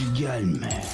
Gelme.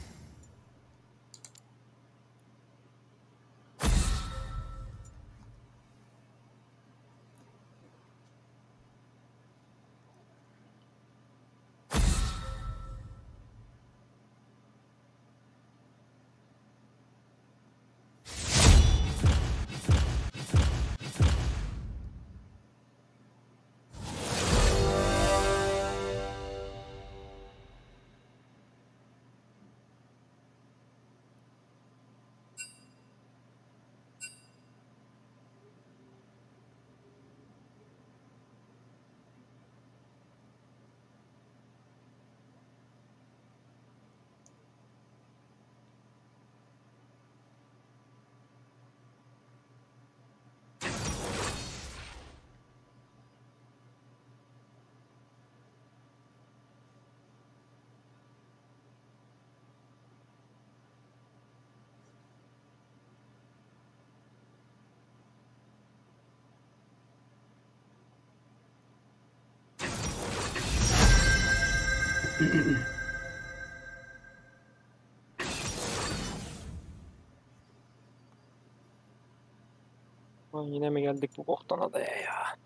Lan yine mi geldik bu boktan adaya ya?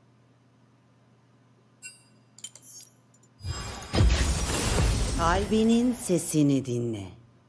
Kalbinin sesini dinle.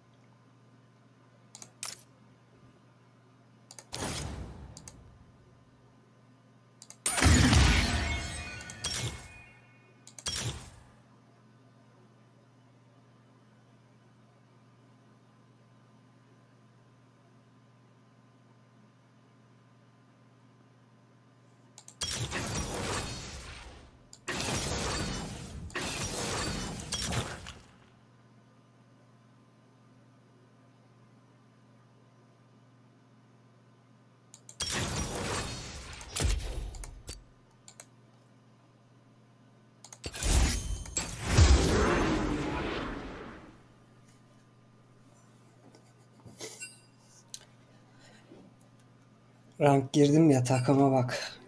Rank girdim ya, takıma bak.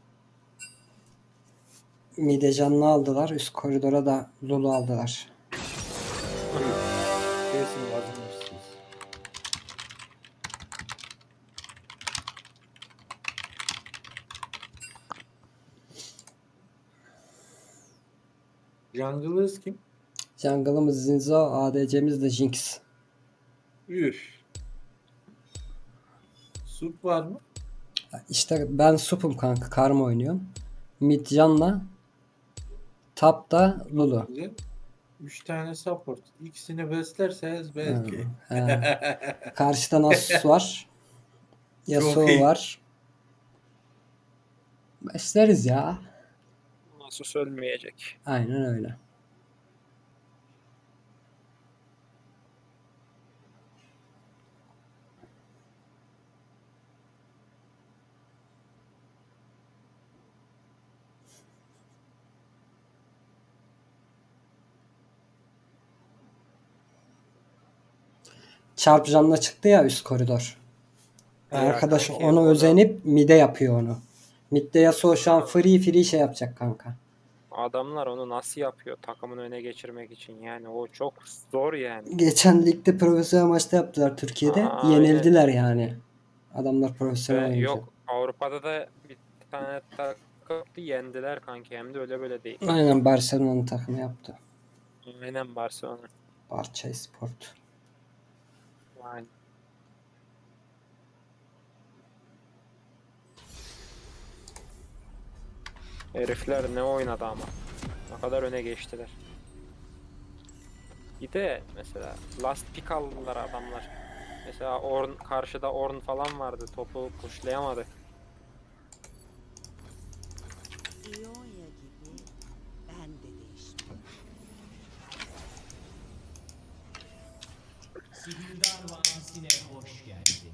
Mide canlı aldılar. Üst koridora da Lulu aldılar. Kesin yazmışsınız. Jungle'ız kim? Jungle'ımız Zinzo, ADC'miz de Jinx. Üf. Sup var mı? İşte ben supum kanka. Karma oynuyorum. Mid Can'la, top da Lulu. Güzel. 3 tane support. İkisini beslerseniz belki. Karşıda Nasus var. Yasuo Çok iyi. var. Besleriz ya. Nasus ölmeyecek. Aynen öyle. Çarpcanla çıktı ya üst koridor. Arkadaş kanki, onu o da- özenip mid'e yapıyor onu. Mid'de Yasuo şu an free şey yapacak kanka. Adamlar onu nasıl yapıyor takımını öne geçirmek için, yani o çok zor yani. Geçen ligde profesyonel maçta yaptılar Türkiye'de. Aynen. Yenildiler yani. Adamlar profesyonel oyuncu. Yok, Avrupa'da da bir tane takımdı, yendiler kanki, hem de öyle böyle değil. Aynen, Barcelona'nın takımı yaptı. Aynen, Barcelona. Barça Sport. Aynen. Herifler ne oynadı ama. Ne kadar öne geçtiler. Bir de mesela last pick aldılar adamlar. Mesela karşıda Ornn falan vardı. Topu pushlayamadı. İonya gibi ben de değiştim. Sihirdar Vadisi'ne hoş geldin.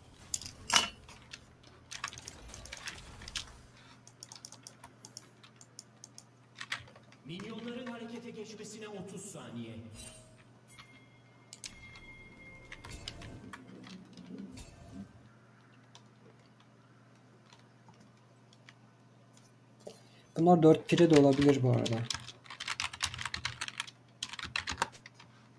Minyonların harekete geçmesine 30 saniye. Bunlar 4 piri de olabilir bu arada.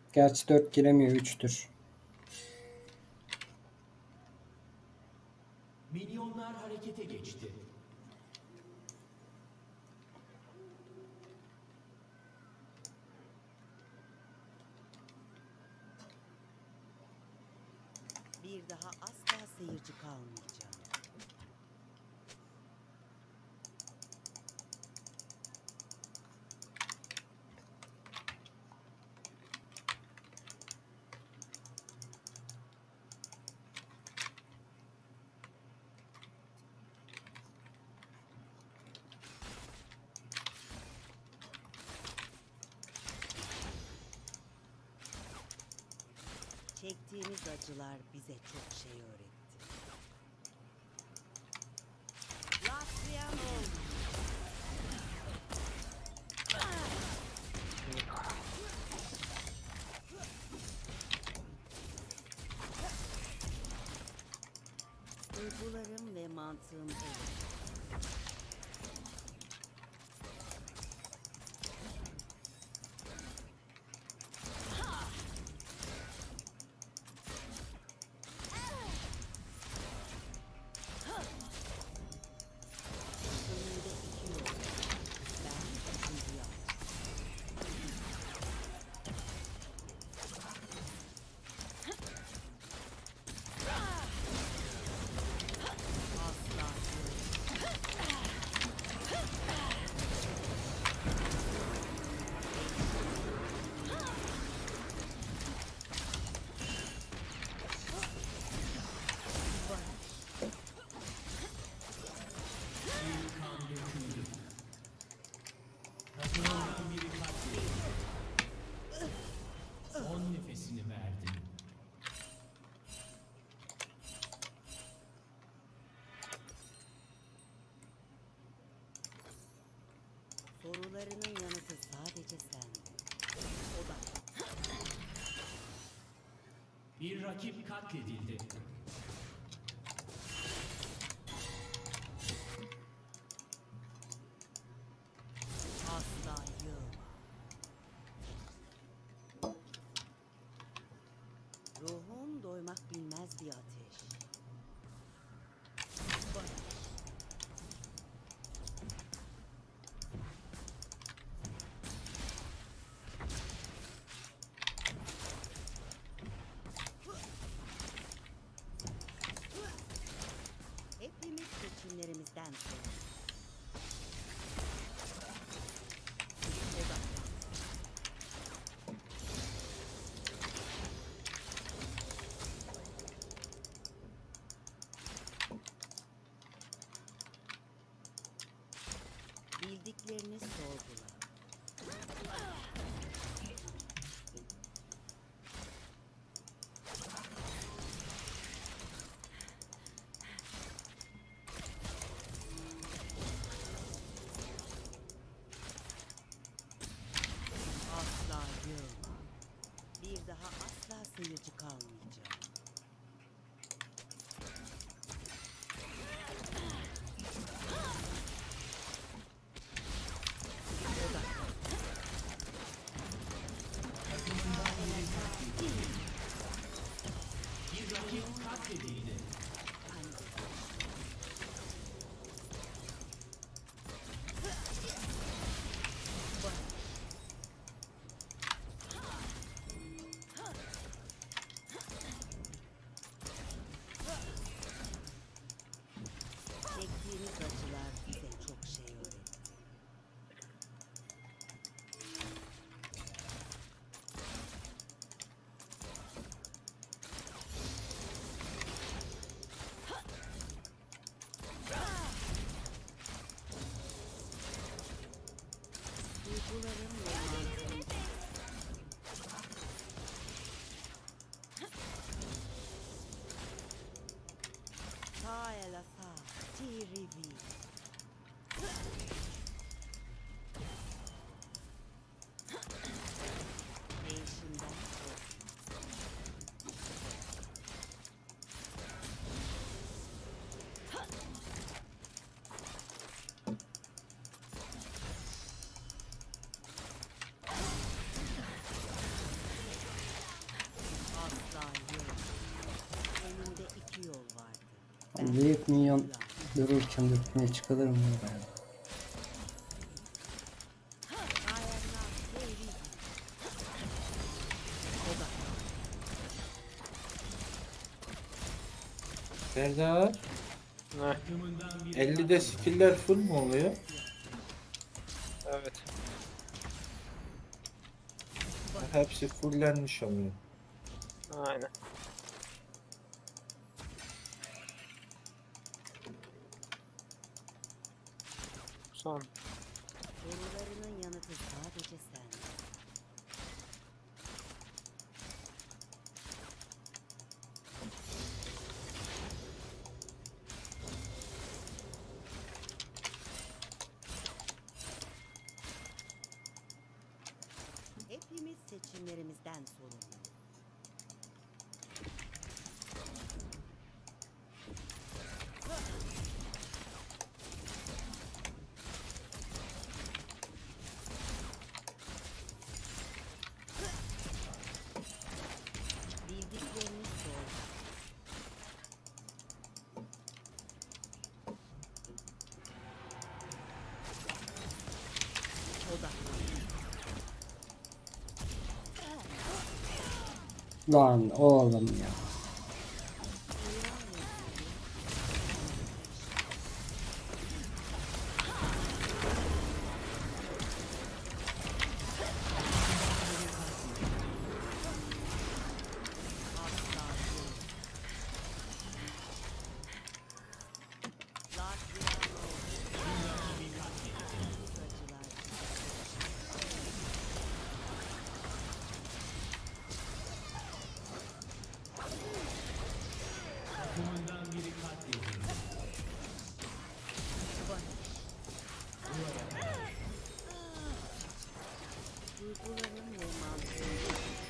Gerçi 4 giremiyor, 3'tür. Milyonlar harekete geçti. Bir daha asla seyirci kalmayacağım. Çektiğimiz acılar bize çok şey öğretti. Latvian oldu. Duygularım ve mantığım elimde. Önümde iki yol. Ben üçüncüyü aldım. Asla değil. Takımından biri katledildi. Son nefesini verdi. Sorularının yanıtı sadece sende. Odak. Bir rakip katledildi. Asla yılma. Ruhun doymak bilmez bir ateş. Barış. Hepimiz seçimlerimizden sonra. Odaklan. Bildiklerini sorgula. Asla yılma. Bir daha asla seyirci kalmayacağım. Odaklan. Bir rakip katledildi. Çektiğimiz acılar bize çok şey öğretti. Duygularım ve mantığım. Ta el asa, ti rivi. Değişimden kork. Büyük minyon dururken dürtmeye çıkılır mı böyle? Serdar Heh, Takımından biri 50'de skill'ler full mu oluyor? evet. Hepsi fulllenmiş oluyor. Aynen. Son. Sorularının yanıtı sadece sen. Hepimiz seçimlerimizden sorumluyuz. Bildikleriniz doğru. Lan oğlum ya. takımından biri katledildi. Duyguların ve mantığın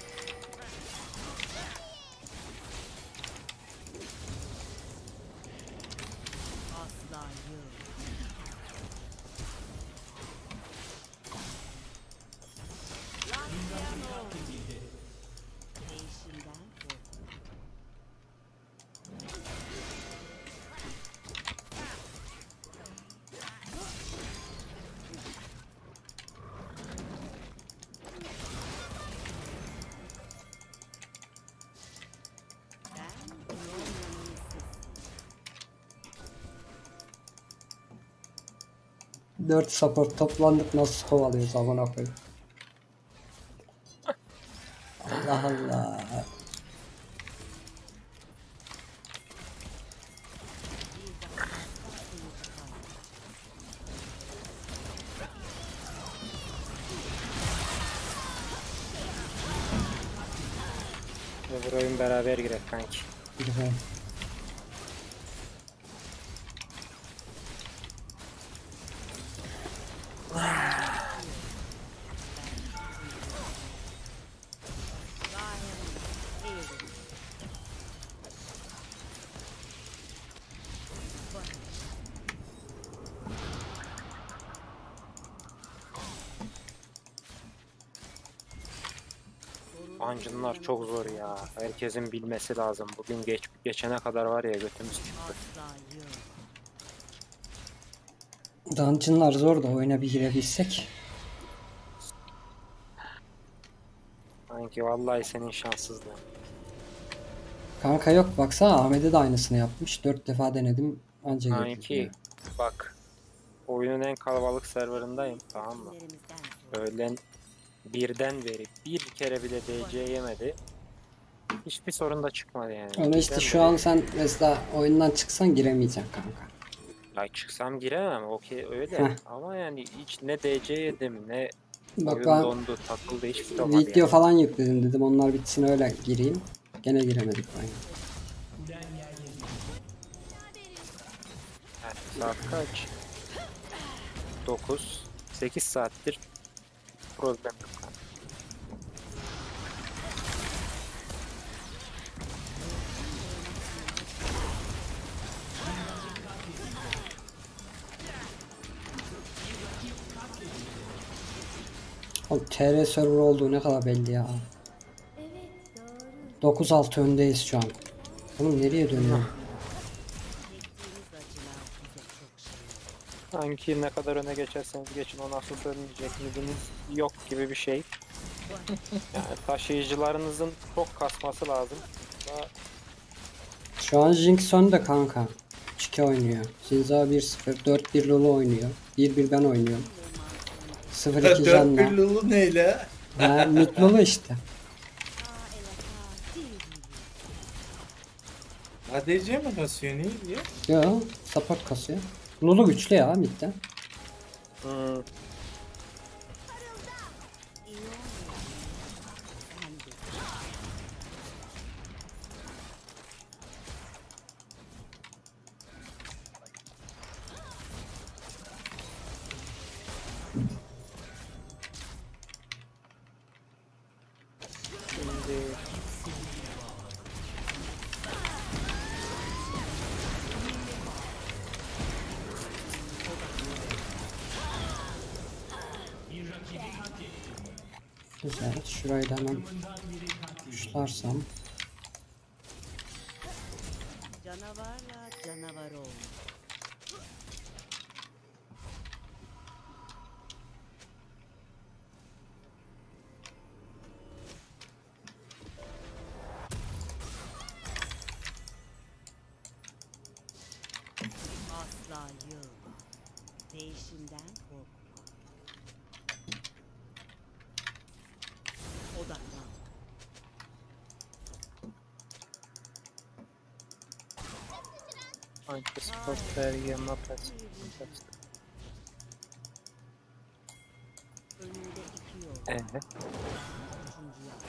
asla yok. Katledildi. Değişimden korkma. Ben Norman'ın sesiyim. 4 support toplandık nasıl kovalıyoruz amına koyayım. Allah Allah. Bir daha asla seyirci kalmaz. Öbür oyun beraber girek kanki. Güzel. Dungeon'lar çok zor ya. Herkesin bilmesi lazım. Bugün geçene kadar var ya götümüz çıktı. Asla yok. Dungeon'lar zor da oyuna bir girebilsek. Sanki vallahi senin şanssızlığın. Kanka yok baksana Ahmet'e de aynısını yapmış. 4 defa denedim anca girdik Kanki ya. bak. Oyunun en kalabalık serverındayım, tamam mı? Seçimlerimizden sonra. Öğlen birden beri bir kere bile DC yemedi. Hiçbir sorun da çıkmadı yani. Ama işte Birden şu beri- an sen mesela oyundan çıksan giremeyeceksin kanka. Ya çıksam giremem, okey öyle. Heh. Ama yani hiç ne DC yedim ne Bak oyun ben dondu, takıldı, hiçbir şey olmadı video yani. falan yükledim dedim onlar bitsin öyle gireyim. Gene giremedik oyuna. Kulen yerle bir. Yani saat kaç? 9, 8 saattir problem yok. O TR server olduğu ne kadar belli ya. 9-6 öndeyiz şu an. Oğlum nereye dönüyor? Sanki ne kadar öne geçerseniz geçin o nasıl sönmeyecek midiniz yok gibi bir şey. Yani taşıyıcılarınızın çok kasması lazım. Daha Şu an Jinx önde kanka. 3-2 oynuyor. Zinza 1-0. 4-1 Lulu oynuyor. 1-1 ben oynuyorum. 0-2 4 Janna. bir Lulu neyle? Ha, mid Lulu işte. ADC mi kasıyor ne diyor? Yo, support kasıyor. Lulu güçlü ya midde. hmm, şimdi Güzel. Şurayı da hemen tuşlarsam. Canavarla canavar olma. Asla yılma. Değişimden korkma. Odaklan. anti-spot vergi mapası. Önünde iki yol. Evet. Üçüncü yol.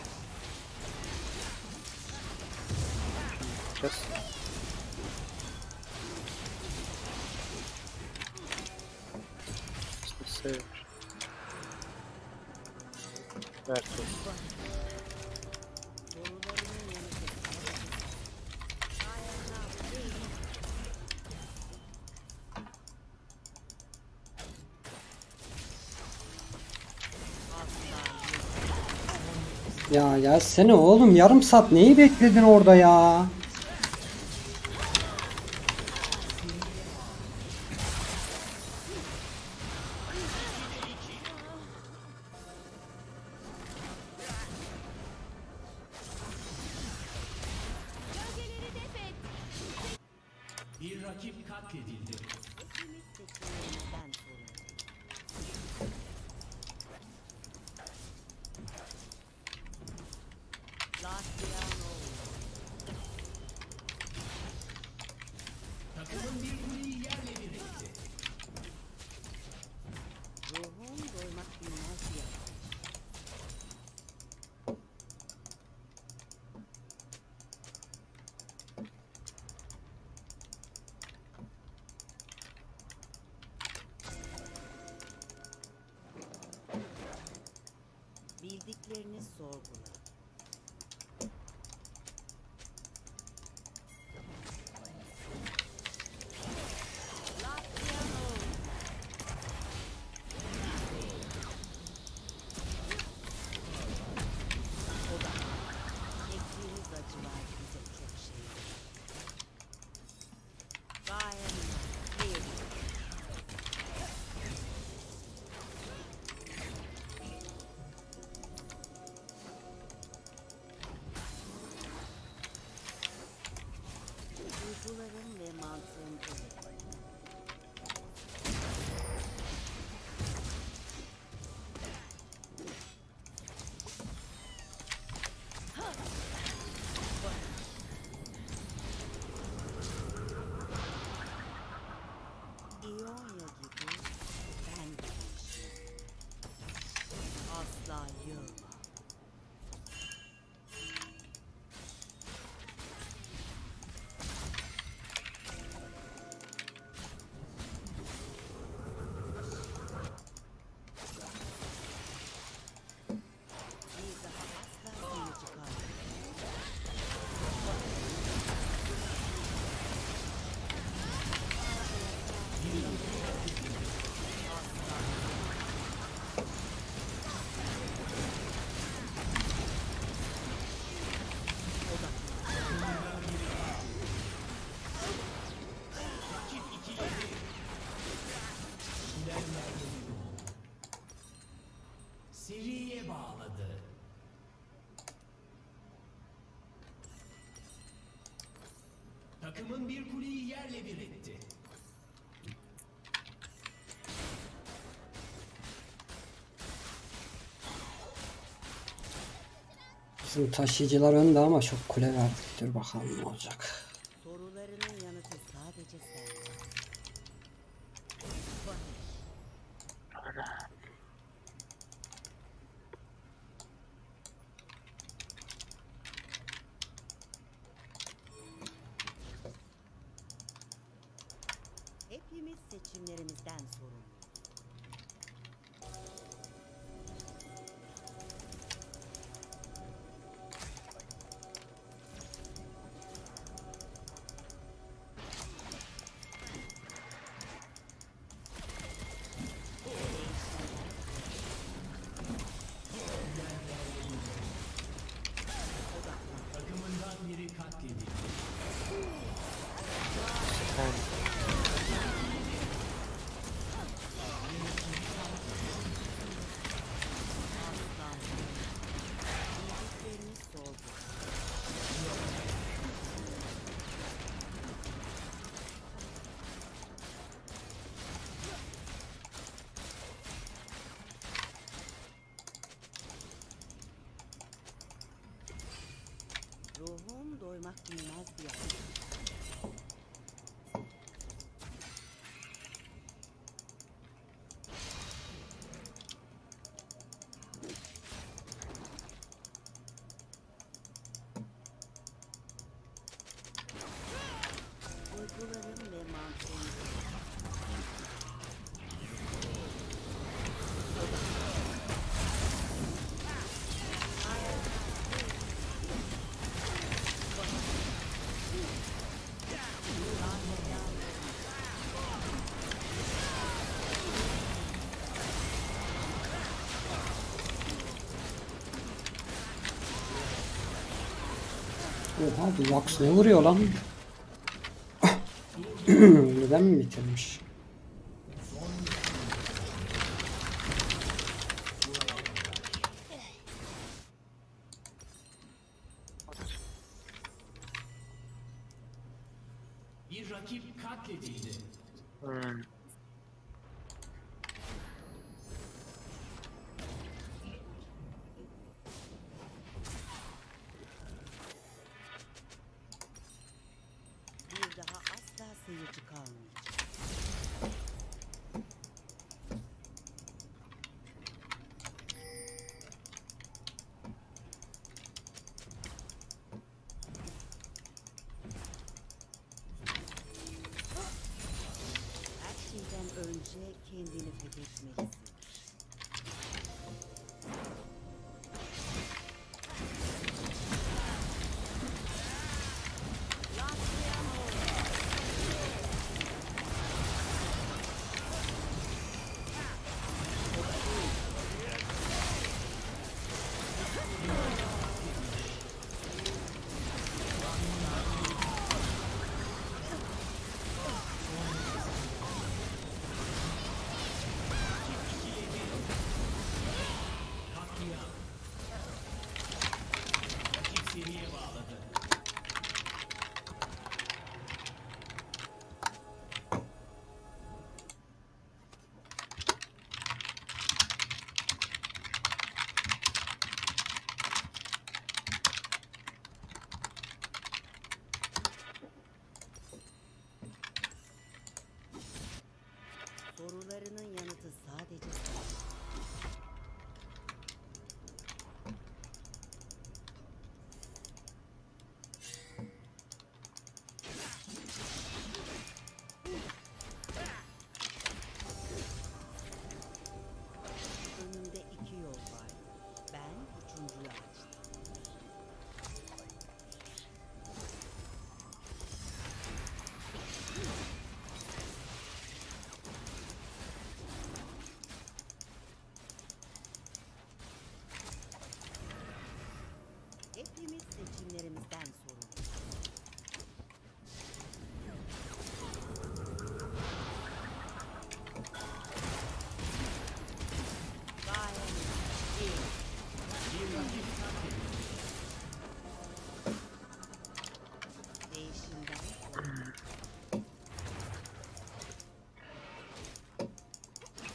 Just save. Versus. Borularının yanı kesme. Ya gelsene oğlum, yarım saat neyi bekledin orada ya? Bir rakip katledildi. İkimiz seçimlerimizden sorumlu. Lastiano. Takımın bir kuleyi yerle bir etti. Ruhum doymak bilmez ya. Bildiklerini sorgula. Lastiano. Ektiğiniz acılar bize çok şey. Gayet iyi. Duygularım ve mantığım öyle. İonya gibi ben de değişiyorum. Asla yılma. Bir daha asla seyirci kalmayacak. seriye bağladı. Takımın bir kuleyi yerle bir etti. Bizim taşıyıcılar önde ama çok kule verdik. Dur bakalım ne olacak. Sorularının yanıtı sadece sen. Hepimiz seçimlerimizden sorumluyuz. Takımından biri katledildi. Bildiklerimiz soldu. Ruhum doymak bilmez bir yer. Duygularım ve mantığım. Oha bu Lux ne vuruyor lan? Neden mi bitirmiş? Bir rakip katledildi. Hmm. Bir daha asla seyirci kalmayacak. Her şeyi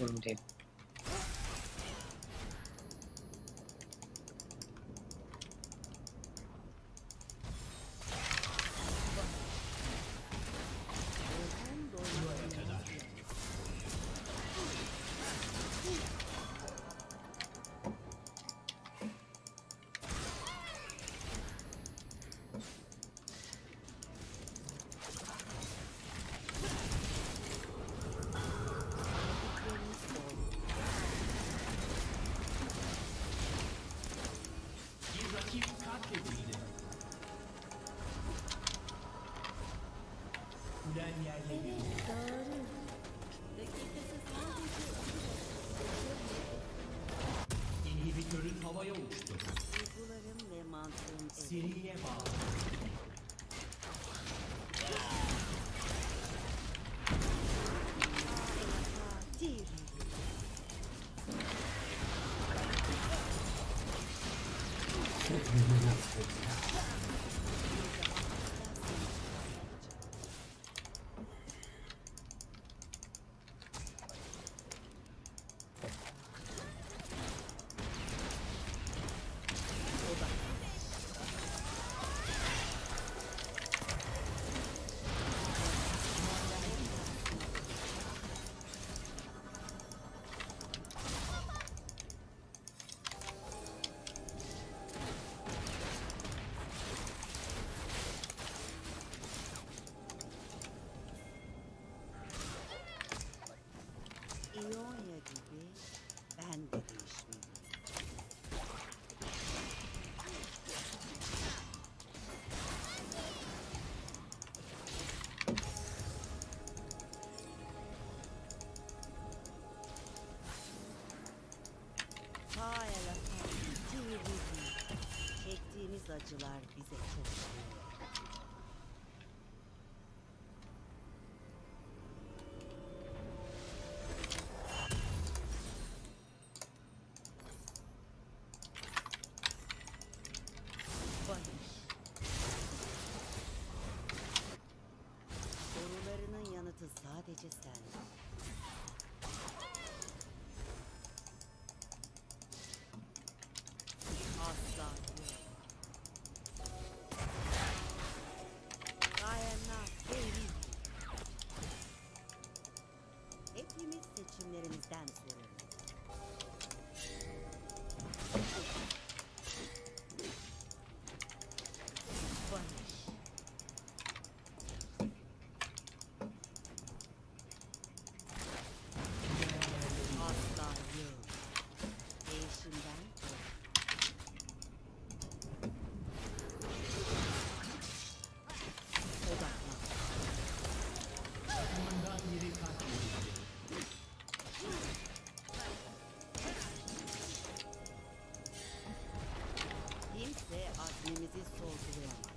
Şimdi. Bir rakip katledildi. Kulen yerle bir etti. İnhibitörün havaya uçtu. Duygularım ve mantığım evet. Seriye bağlı. Değil. İonya gibi ben de değişmeliyim. Hayala çektiğimiz acılar bize çok şey. Barış. Sorularının yanıtı sadece sen. Asla yok. Dayanlar değil. Hepimiz seçimlerimizden sorumluyuz. Barış. Asla yok. Değişimden kork. Odaklan. Takımından biri katledildi. Kimse azmimizi sorgulayamaz.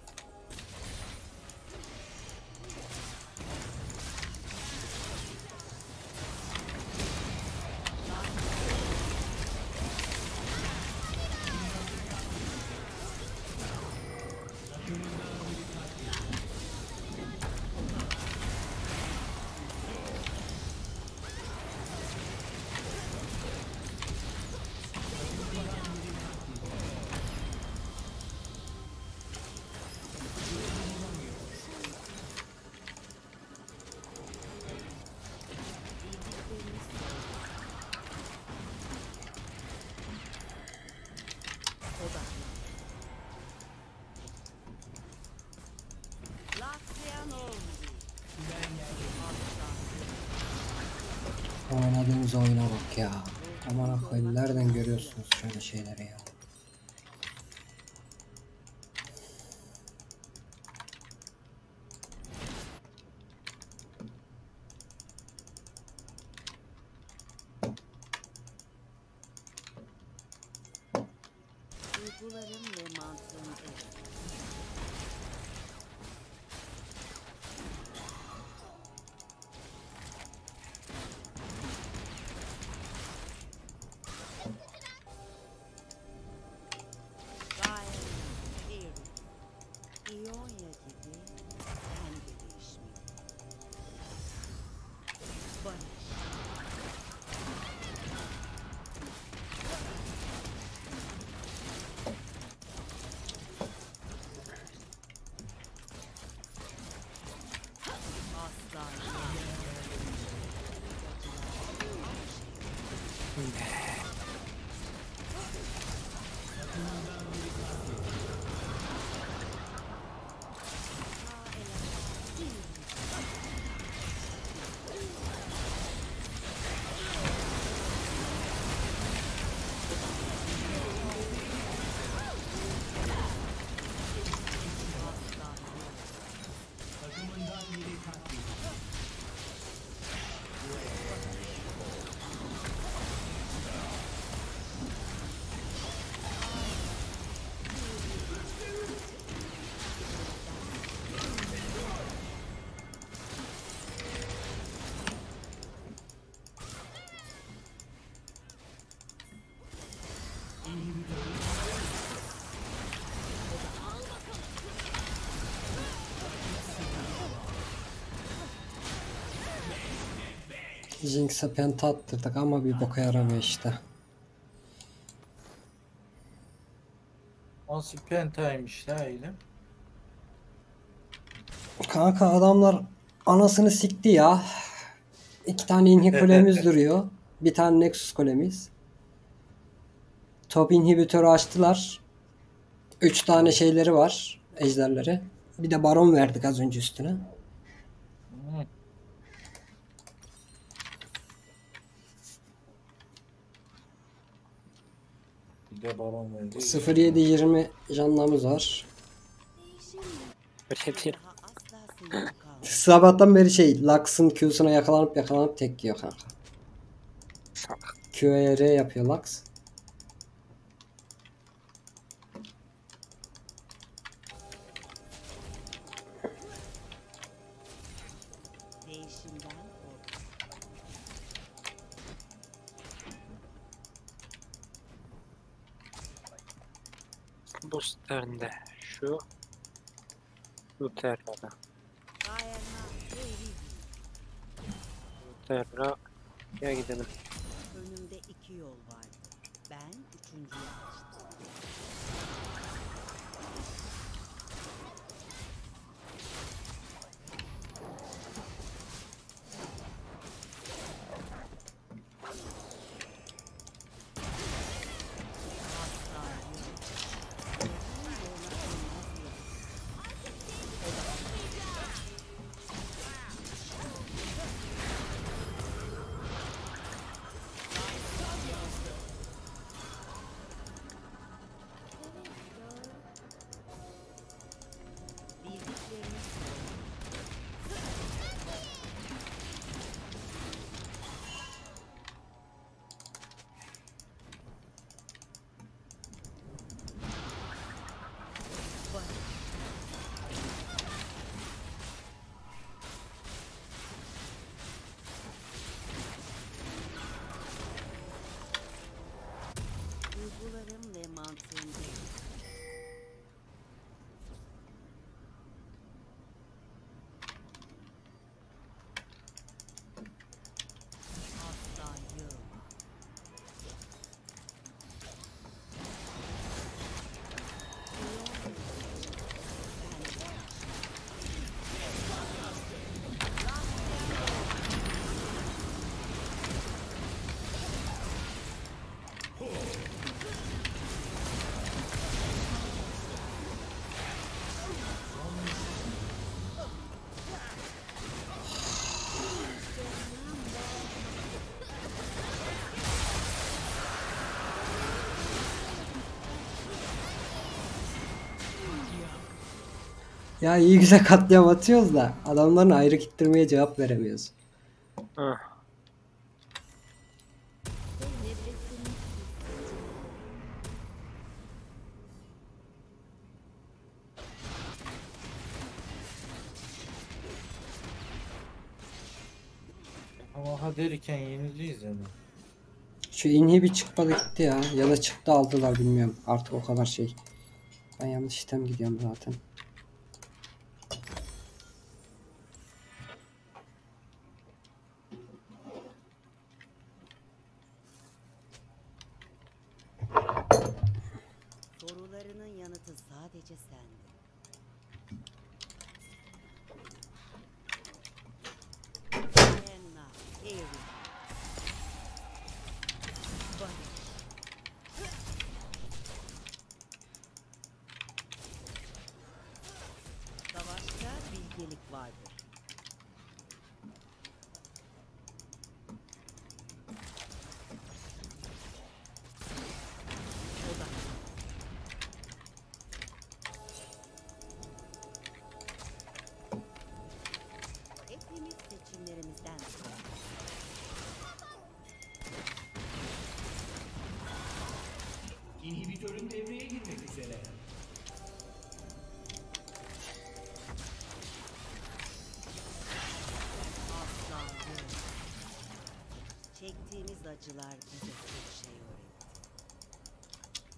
Bildiklerimiz odaklan. Latvian oldu. Asla yok. Oynadığımız oyuna bak ya. Aman koyayım, nereden görüyorsunuz şöyle şeyleri ya? Duygularım ve mantığım evet. Gayet iyi. İonya gibi ben de değişmeliyim. Barış. Jinx'e penta attırdık ama bir boka yaramıyor işte. Nasıl pentaymış la öyle. Kanka adamlar anasını sikti ya. 2 tane inhi kulemiz duruyor. Bir tane Nexus kulemiz. Top inhibitörü açtılar. 3 tane şeyleri var. Ejderleri. Bir de baron verdik az önce üstüne. Hı. Bir de baron verdi. 0-7-20 canlamız var. Öyle değil. Daha asla seyirci kalmayacak. Sabahtan beri Lux'ın Q'suna yakalanıp tek yiyor kanka. Salak. Q'ya R yapıyor Lux. Değişimden kork. Bu sternde şu terrada. Dayanma. Eğri. Terra ya gidelim. Önümde 2 yol vardı. Ben üçüncüyü açtım. Asla yok. Bildiklerini duygularım ve mantığım değil. Asla yılma. Ya iyi güzel katliam atıyoruz da adamların ayrı gittirmeye cevap veremiyoruz. Hah. Ama ha derken yenileceğiz yani. Şu inhibi çıkmadı gitti ya. Ya da çıktı aldılar bilmiyorum. Artık o kadar şey. Ben yanlış item gidiyorum zaten. Sorularının yanıtı sadece sende. Dayanma. Eğri. Barış. Savaşta bilgelik vardır. Odak. Hepimiz seçimlerimizden sorumluyuz. İnhibitörün devreye girmek üzere. Asla yok. Çektiğimiz acılar bize çok şey öğretti.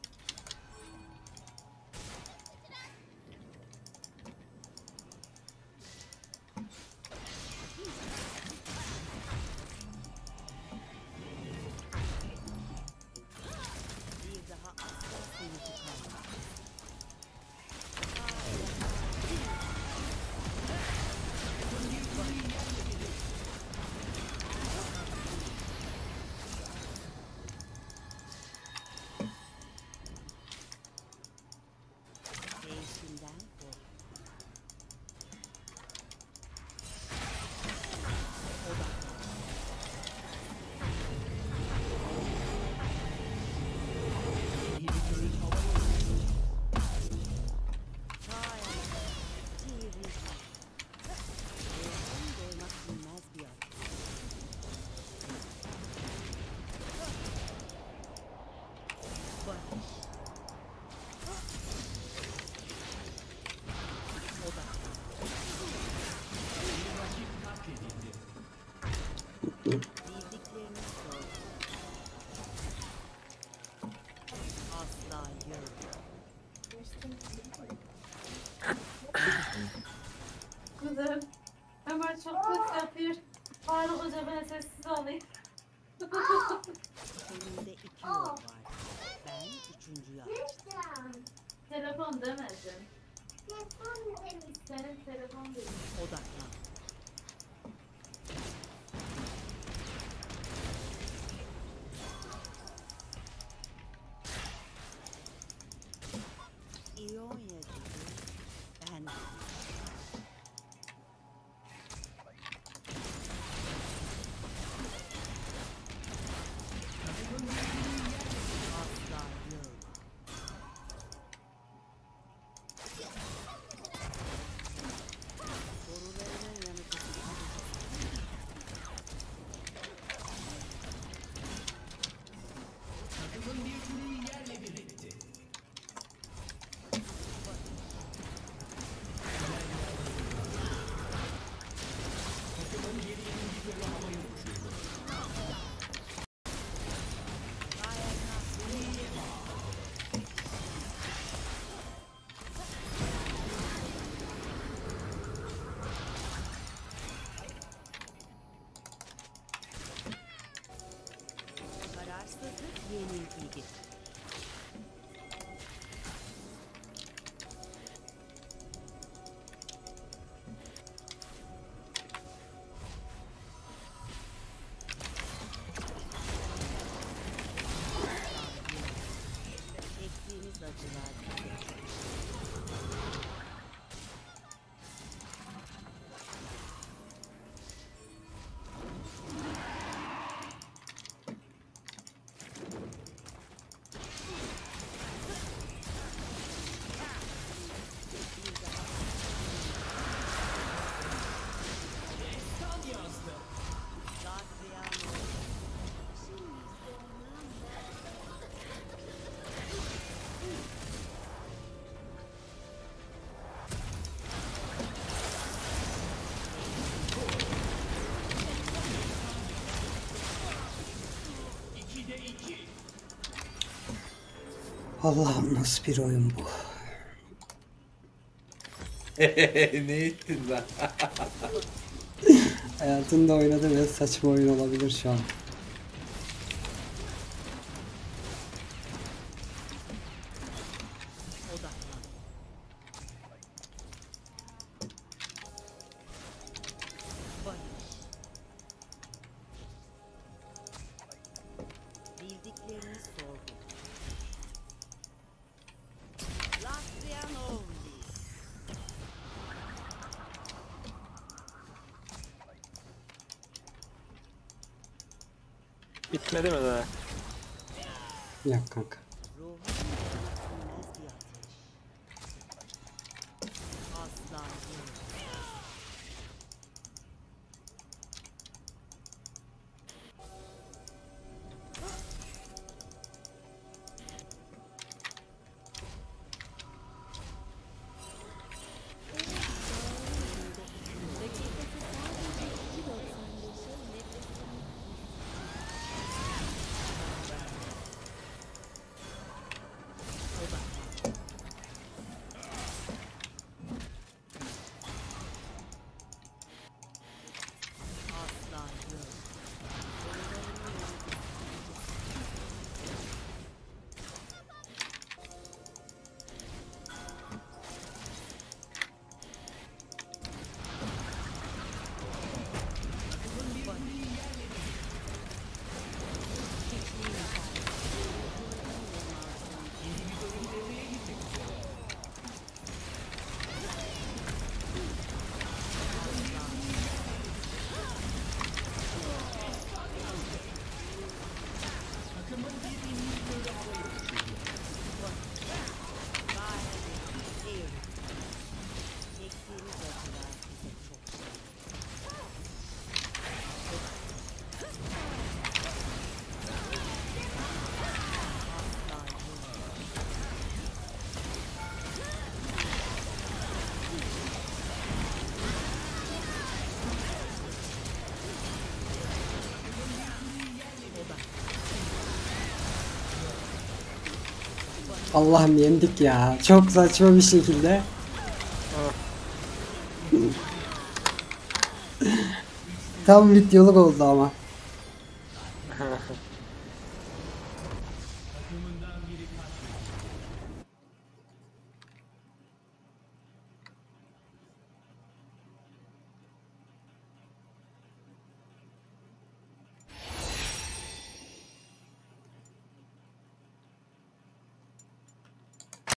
Allah'ım nasıl bir oyun bu? Ne ettin lan? Hayatımda oynadığım en saçma oyun olabilir şu an. Odaklan. Barış. Bildiklerini sorgu. Lastrian Ondi. Bitmedi mi daha? Yok kanka. Ruhun sönmez bir ateş. Asla yok. Asla yok. Çektiğimiz acılar bize çok şey. Asla yok. Allah'ım yendik ya. Çok saçma bir şekilde. Tam videoluk oldu ama.